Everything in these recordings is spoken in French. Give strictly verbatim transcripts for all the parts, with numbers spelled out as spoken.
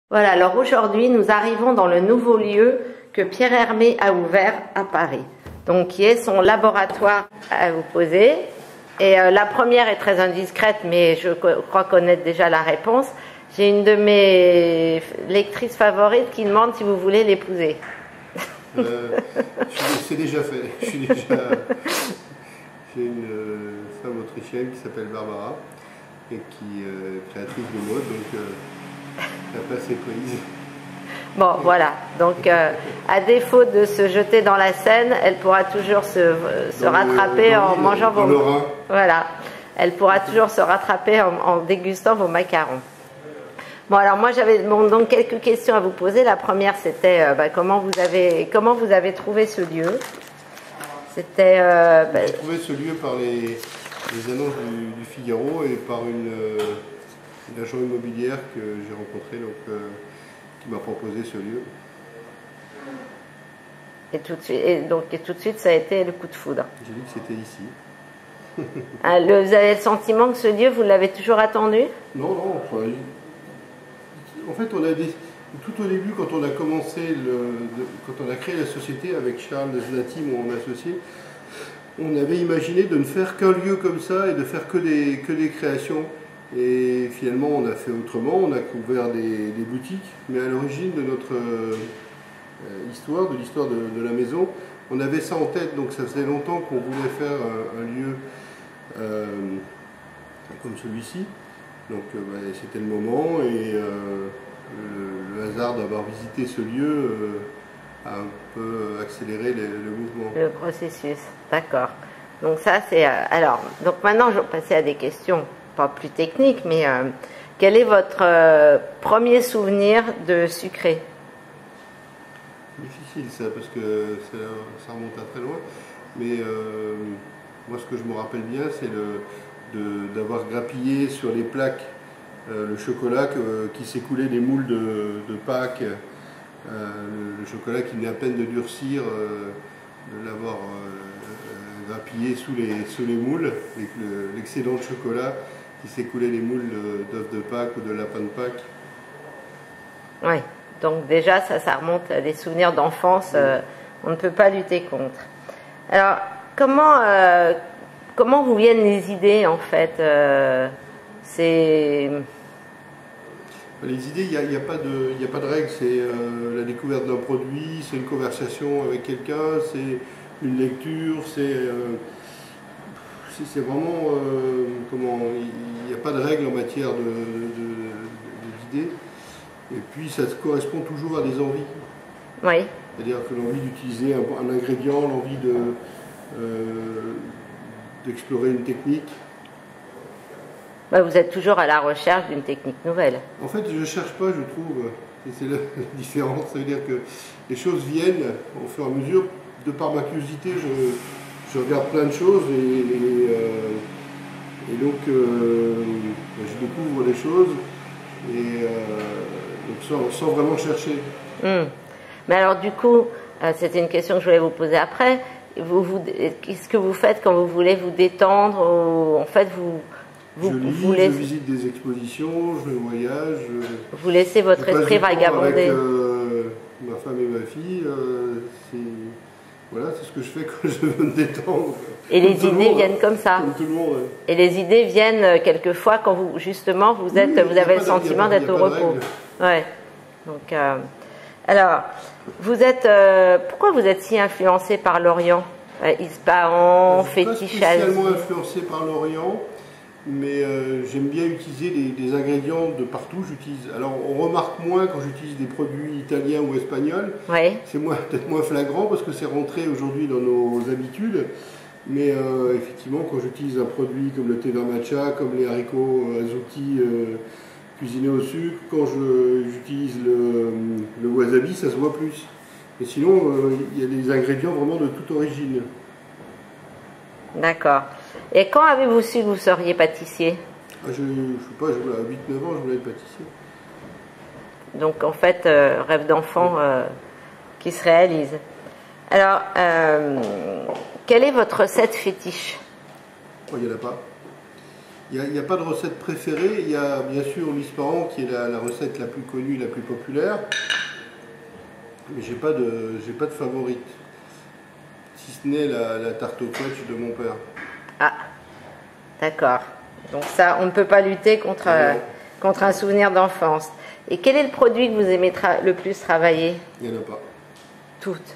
Voilà, alors aujourd'hui, nous arrivons dans le nouveau lieu que Pierre Hermé a ouvert à Paris. Donc, qui est son laboratoire à vous poser. Et euh, la première est très indiscrète, mais je crois connaître déjà la réponse. J'ai une de mes lectrices favorites qui demande si vous voulez l'épouser. Euh, c'est déjà fait. Je suis déjà... J'ai une euh, femme autrichienne qui s'appelle Barbara et qui euh, est créatrice de mode, donc euh, elle passe ses prises. Bon, voilà. Donc, euh, à défaut de se jeter dans la Seine, elle pourra toujours se, se rattraper le, en le, mangeant dans vos... le Rhin. Voilà. Elle pourra toujours se rattraper en, en dégustant vos macarons. Bon, alors moi, j'avais bon, donc quelques questions à vous poser. La première, c'était euh, bah, comment vous avez comment vous avez trouvé ce lieu. C'était. Euh, bah... J'ai trouvé ce lieu par les, les annonces du, du Figaro et par une, euh, une agent immobilière que j'ai rencontrée, donc euh, qui m'a proposé ce lieu. Et tout de suite, et donc et tout de suite, ça a été le coup de foudre. J'ai dit que c'était ici. Ah, le, vous avez le sentiment que ce lieu, vous l'avez toujours attendu? Non, non. Enfin, en fait, on a des, tout au début, quand on a commencé, le, de, quand on a créé la société avec Charles Znati, mon associé, on avait imaginé de ne faire qu'un lieu comme ça et de faire que des, que des créations. Et finalement, on a fait autrement, on a ouvert des, des boutiques, mais à l'origine de notre euh, histoire, de l'histoire de, de la maison, on avait ça en tête, donc ça faisait longtemps qu'on voulait faire un, un lieu euh, comme celui-ci. Donc euh, bah, c'était le moment et euh, le, le hasard d'avoir visité ce lieu euh, a un peu accéléré le, le mouvement. Le processus, d'accord. Donc ça c'est... Euh, alors, donc maintenant je vais passer à des questions pas plus techniques, mais euh, quel est votre euh, premier souvenir de sucré? Difficile ça, parce que ça, ça remonte à très loin, mais euh, moi ce que je me rappelle bien c'est le... d'avoir grappillé sur les plaques euh, le chocolat que, qui s'écoulait des moules de, de Pâques, euh, le, le chocolat qui venait à peine de durcir, euh, de l'avoir euh, grappillé sous les, sous les moules, l'excédent le, de chocolat qui s'écoulait des moules d'œufs de Pâques ou de lapin de Pâques. Oui, donc déjà ça, ça remonte à des souvenirs d'enfance, euh, on ne peut pas lutter contre. Alors, comment... Euh, Comment vous viennent les idées en fait? euh, C'est... Les idées, il n'y a, a, a pas de règle, c'est euh, la découverte d'un produit, c'est une conversation avec quelqu'un, c'est une lecture, c'est euh, vraiment... Euh, comment, il n'y a pas de règle en matière d'idées. Et puis ça correspond toujours à des envies. Oui. C'est-à-dire que l'envie d'utiliser un, un ingrédient, l'envie de... Euh, d'explorer une technique. Bah, vous êtes toujours à la recherche d'une technique nouvelle. En fait, je ne cherche pas, je trouve. C'est la différence. Ça veut dire que les choses viennent au fur et à mesure. De par ma curiosité, je, je regarde plein de choses et, et, euh, et donc euh, je découvre les choses et euh, donc sans, sans vraiment chercher. Mmh. Mais alors du coup, euh, c'était une question que je voulais vous poser après. Vous, vous, qu'est-ce que vous faites quand vous voulez vous détendre ou, en fait, vous, vous, je lis, vous laissez... je visite des expositions, je voyage. Je, vous laissez votre esprit vagabonder. Avec euh, ma femme et ma fille, euh, voilà, c'est ce que je fais quand je veux me détendre. Et comme les idées monde, viennent comme ça. Comme tout le monde. Ouais. Et les idées viennent quelquefois quand vous, justement, vous êtes, oui, vous avez le sentiment d'être au repos. Ouais. Donc, euh, alors. Vous êtes, euh, pourquoi vous êtes si influencé par l'Orient? euh, Ispahan, fétiche. Je ne suis pas spécialement influencé par l'Orient, mais euh, j'aime bien utiliser des, des ingrédients de partout. J'utilise. Alors, on remarque moins quand j'utilise des produits italiens ou espagnols. Oui. C'est peut-être moins flagrant parce que c'est rentré aujourd'hui dans nos habitudes. Mais euh, effectivement, quand j'utilise un produit comme le thé d'un matcha, comme les haricots azuki euh, cuisiné au sucre, quand j'utilise le, le wasabi, ça se voit plus. Et sinon, euh, il y a des ingrédients vraiment de toute origine. D'accord. Et quand avez-vous su que vous seriez pâtissier? ah, Je ne sais pas, à huit neuf ans, je voulais être pâtissier. Donc en fait, euh, rêve d'enfant euh, qui se réalise. Alors, euh, quelle est votre recette fétiche? oh, il n'y en a pas. Il n'y a, a pas de recette préférée. Il y a bien sûr l'ispahan qui est la, la recette la plus connue, la plus populaire. Mais j'ai pas de, j'ai pas de favorite. Si ce n'est la, la tarte au quetch de mon père. Ah, d'accord. Donc ça, on ne peut pas lutter contre, euh, contre un souvenir d'enfance. Et quel est le produit que vous aimez le plus travailler? Il n'y en a pas. Toutes.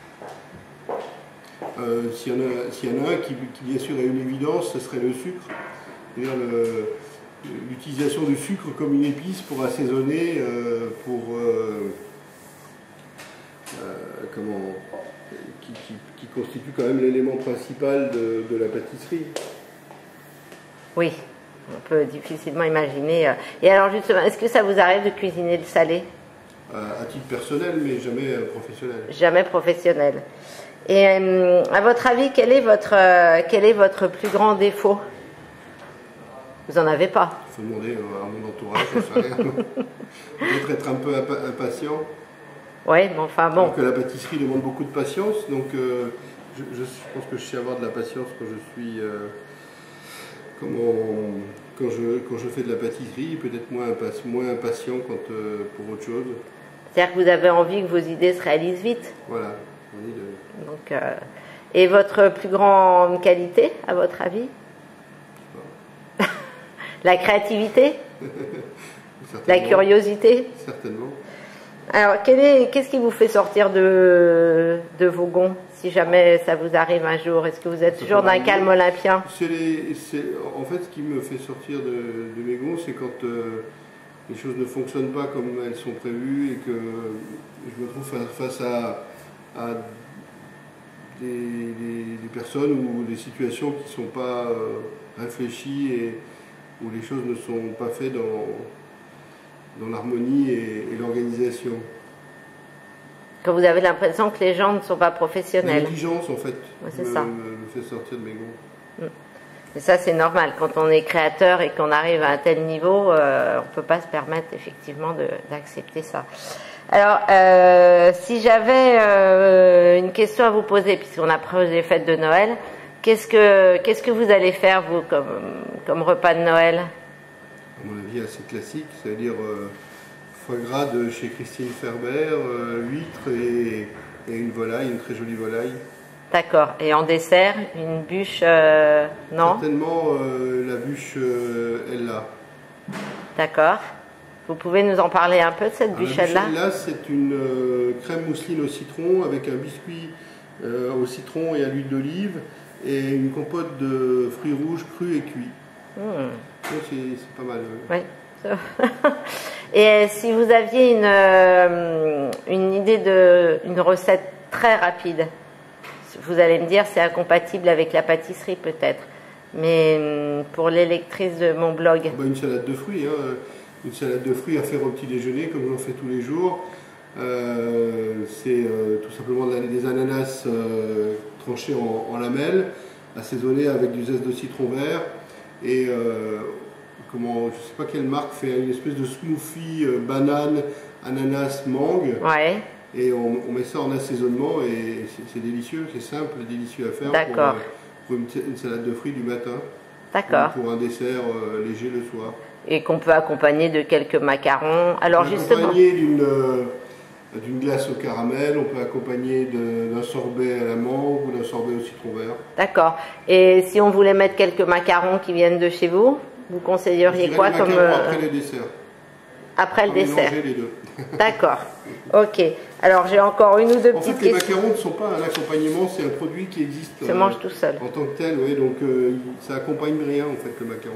Euh, S'il y, y en a un qui, qui bien sûr a une évidence, ce serait le sucre. C'est-à-dire l'utilisation du sucre comme une épice pour assaisonner, euh, pour euh, euh, comment, qui, qui, qui constitue quand même l'élément principal de, de la pâtisserie. Oui, on peut difficilement imaginer. Et alors justement, est-ce que ça vous arrive de cuisiner le salé? À, à titre personnel, mais jamais professionnel. Jamais professionnel. Et euh, à votre avis, quel est votre, euh, quel est votre plus grand défaut? Vous n'en avez pas? Il faut demander à mon entourage, je sais rien. Peut-être être un peu impatient. Oui, mais enfin bon. Alors que la pâtisserie demande beaucoup de patience, donc euh, je, je pense que je sais avoir de la patience quand je suis... Euh, comment, quand, je, quand je fais de la pâtisserie, peut-être moins, impa- moins impatient quand, euh, pour autre chose. C'est-à-dire que vous avez envie que vos idées se réalisent vite? Voilà. De... Donc, euh, et votre plus grande qualité, à votre avis? La créativité? La curiosité? Certainement. Alors, qu'est-ce qui vous fait sortir de, de vos gonds, si jamais ça vous arrive un jour? Est-ce que vous êtes ça toujours d'un calme olympien? les, En fait, ce qui me fait sortir de, de mes gonds, c'est quand euh, les choses ne fonctionnent pas comme elles sont prévues et que je me trouve face à, à des, des, des personnes ou des situations qui ne sont pas euh, réfléchies et où les choses ne sont pas faites dans, dans l'harmonie et, et l'organisation. Quand vous avez l'impression que les gens ne sont pas professionnels. La négligence, en fait, ouais, me, ça. me fait sortir de mes gonds. Et ça, c'est normal. Quand on est créateur et qu'on arrive à un tel niveau, euh, on ne peut pas se permettre effectivement d'accepter ça. Alors, euh, si j'avais euh, une question à vous poser, puisqu'on approche des fêtes de Noël, qu'est-ce que, qu'est-ce que vous allez faire, vous, comme, comme repas de Noël? À mon avis, assez classique, c'est-à-dire euh, foie gras de chez Christine Ferber, euh, huîtres et, et une volaille, une très jolie volaille. D'accord. Et en dessert, une bûche, euh, non? Certainement euh, la bûche euh, Ella. D'accord. Vous pouvez nous en parler un peu de cette bûche Ella? Ella, c'est une euh, crème mousseline au citron avec un biscuit euh, au citron et à l'huile d'olive et une compote de fruits rouges crus et cuits. Mmh. C'est pas mal. Oui. Et si vous aviez une, euh, une idée de une recette très rapide, vous allez me dire c'est incompatible avec la pâtisserie peut-être, mais pour les lectrices de mon blog. Bah, une salade de fruits, hein. Une salade de fruits à faire au petit déjeuner comme j'en fais tous les jours. Euh, c'est euh, tout simplement des ananas euh, tranchés en, en lamelles, assaisonnés avec du zeste de citron vert et euh, comment, je sais pas quelle marque fait une espèce de smoothie euh, banane, ananas, mangue. Ouais. Et on, on met ça en assaisonnement et c'est délicieux, c'est simple et délicieux à faire pour, euh, pour une, une salade de fruits du matin. D'accord. Pour un dessert euh, léger le soir. Et qu'on peut accompagner de quelques macarons. Alors on peut justement. accompagner d'une euh, d'une glace au caramel, on peut accompagner d'un sorbet à la mangue ou d'un sorbet au citron vert. D'accord. Et si on voulait mettre quelques macarons qui viennent de chez vous, vous conseilleriez quoi comme euh... après le dessert. Après le dessert. Les deux. D'accord. Ok. Alors j'ai encore une ou deux en petites fait, les questions. macarons ne sont pas un accompagnement, c'est un produit qui existe. Se euh, mange tout seul. En tant que tel, oui. Donc euh, ça accompagne rien en fait le macaron.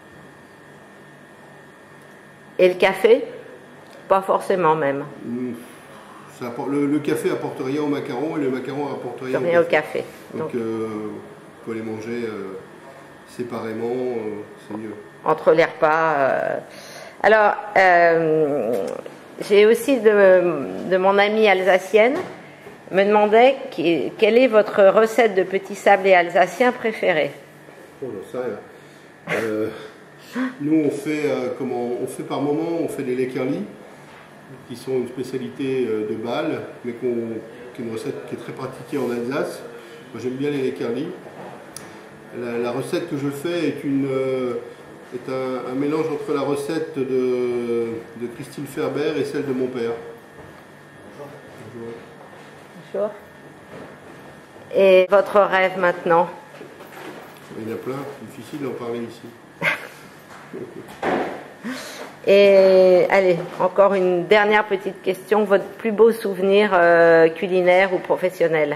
Et le café? Pas forcément même. Mmh. Ça apporte, le, le café apporte rien au macaron et le macaron apporte rien, rien au café. Au café. Donc, Donc euh, on peut les manger euh, séparément, euh, c'est mieux. Entre les repas. Euh... Alors, euh, j'ai aussi de, de mon amie alsacienne me demandait qui, quelle est votre recette de petit sablé alsacien préférée. Oh, j'en sais rien. Euh, nous, on fait, euh, comment, on fait par moment, on fait des lekerli, qui sont une spécialité euh, de Bâle, mais qu'on, qui est une recette qui est très pratiquée en Alsace. Moi, j'aime bien les lekerli. La, la recette que je fais est une, euh, est un, un mélange entre la recette de, de Christine Ferber et celle de mon père. Bonjour. Bonjour. Et votre rêve maintenant? Il y en a plein, difficile d'en parler ici. Et allez, encore une dernière petite question. Votre plus beau souvenir euh, culinaire ou professionnel?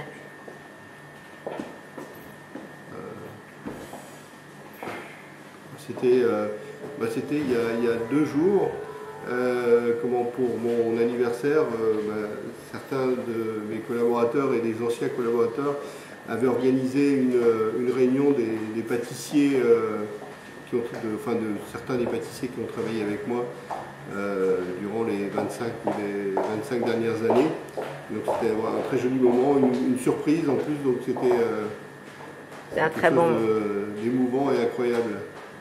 C'était euh, bah c'était il, il y a deux jours, euh, comment, pour mon anniversaire, euh, bah, certains de mes collaborateurs et des anciens collaborateurs avaient organisé une, une réunion des, des pâtissiers, euh, qui ont, de, enfin de certains des pâtissiers qui ont travaillé avec moi euh, durant les vingt-cinq ou les vingt-cinq dernières années. Donc c'était un très joli moment, une, une surprise en plus, donc c'était euh, un très bon d'émouvant et incroyable.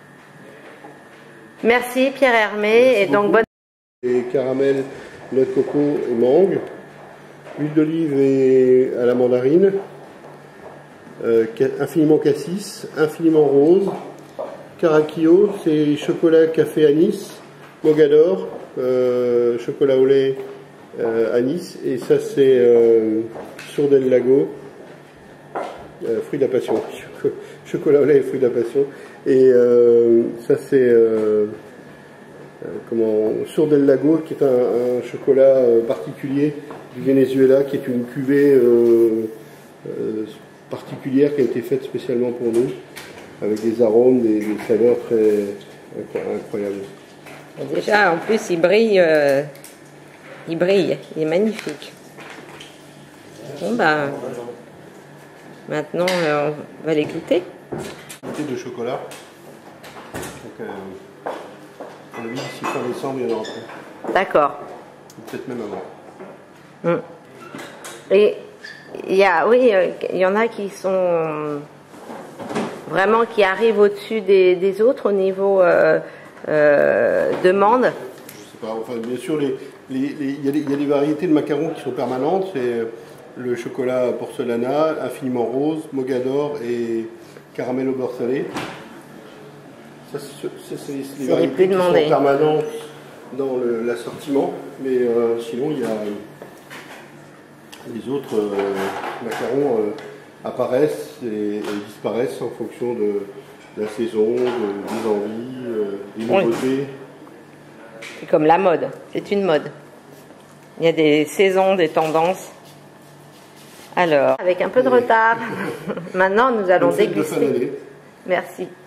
Merci Pierre Hermé. Merci et donc bonne... Et caramel, noix de coco et mangue, huile d'olive et à la mandarine, euh, infiniment cassis, infiniment rose, caraquillo, c'est chocolat café anis, mogador, euh, chocolat au lait euh, anis, et ça c'est euh, Sur del Lago, euh, fruit de la passion, chocolat au lait et fruit de la passion. Et euh, ça c'est euh, euh, comment, Sur del Lago, qui est un, un chocolat euh, particulier du Venezuela, qui est une cuvée euh, euh, particulière qui a été faite spécialement pour nous, avec des arômes, des, des saveurs très incroyables. Déjà, en plus, il brille, euh, il brille, il est magnifique. Bon ben, maintenant, euh, on va les goûter. De chocolat. Donc, euh, on a mis d'ici fin décembre, il y en aura plus. D'accord. Peut-être même avant. Hum. Et il y a, oui, il y en a qui sont vraiment qui arrivent au-dessus des, des autres au niveau euh, euh, demande. Je sais pas. Enfin, bien sûr, les, les, les, il y a des, il y a des variétés de macarons qui sont permanentes. C'est le chocolat porcelana, infiniment rose, mogador et caramel au beurre salé. Ça, c'est les variétés qui sont permanentes dans l'assortiment, mais euh, sinon il y a les autres euh, macarons euh, apparaissent et, et disparaissent en fonction de la saison, de, des envies, euh, des nouveautés. Oui. C'est comme la mode, c'est une mode. Il y a des saisons, des tendances. Alors, avec un peu de retard, maintenant nous allons déguster. Merci.